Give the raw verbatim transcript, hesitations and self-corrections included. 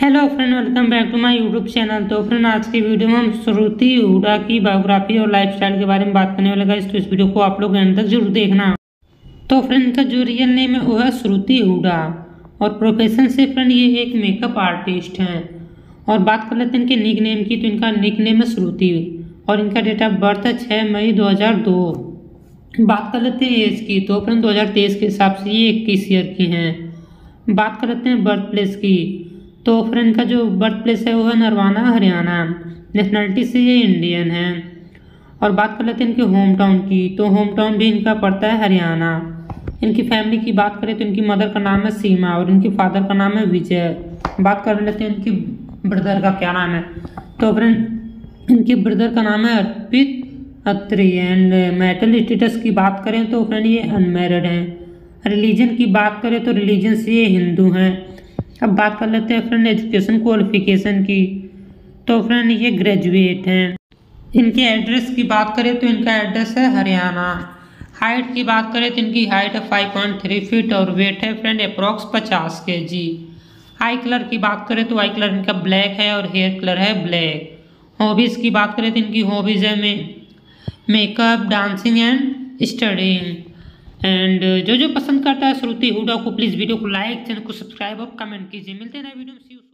Hello friend, welcome back to my YouTube channel. तो friend, आज की वीडियो में हम श्रुति हुडा की बायोग्राफी और लाइफस्टाइल के बारे में बात करने वाले गाइस। तो इस वीडियो को आप लोग एंड तक जरूर देखना। तो फ्रेंड, इनका जो रियल नेम है वो है श्रुति हुडा और प्रोफेशन से फ्रेंड ये एक मेकअप आर्टिस्ट हैं। और बात कर लेते हैं इनके निक नेम की। तो इनका निक नेम है श्रुति और इनका डेट ऑफ बर्थ है छः मई दो हज़ार दो। बात कर लेते हैं एज की। तो फ्रेंड दो हज़ार तेईस के हिसाब से ये इक्कीस ईयर की हैं। बात कर लेते हैं बर्थ प्लेस की। तो फ्रेंड का जो बर्थ प्लेस है वो है नरवाना, हरियाणा। नेशनलिटी से ये इंडियन है। और बात कर लेते हैं इनके होम टाउन की। तो होम टाउन भी इनका पड़ता है हरियाणा। इनकी फैमिली की बात करें तो इनकी मदर का नाम है सीमा और इनके फादर का नाम है विजय। बात कर लेते हैं इनकी ब्रदर का क्या नाम है। तो फ्रेंड इनके ब्रदर का नाम है Arpit Atri. And marital status की बात करें तो फ्रेंड ये अनमैरिड हैं। रिलीजन की बात करें तो रिलीजन से ये हिंदू हैं। अब बात कर लेते हैं फ्रेंड एजुकेशन क्वालिफिकेशन की। तो फ्रेंड ये ग्रेजुएट हैं। इनके एड्रेस की बात करें तो इनका एड्रेस है हरियाणा। हाइट की बात करें तो इनकी हाइट है फाइव पॉइंट थ्री फीट और वेट है फ्रेंड अप्रॉक्स पचास के जी। आई कलर की बात करें तो आई कलर इनका ब्लैक है और हेयर कलर है ब्लैक। हॉबीज़ की बात करें तो इनकी हॉबीज़ है में makeup, dancing and studying. And जो जो पसंद करता है श्रुति हुडा को प्लीज़ वीडियो को लाइक, चैनल को सब्सक्राइब और कमेंट कीजिए। मिलते हैं नए वीडियो में।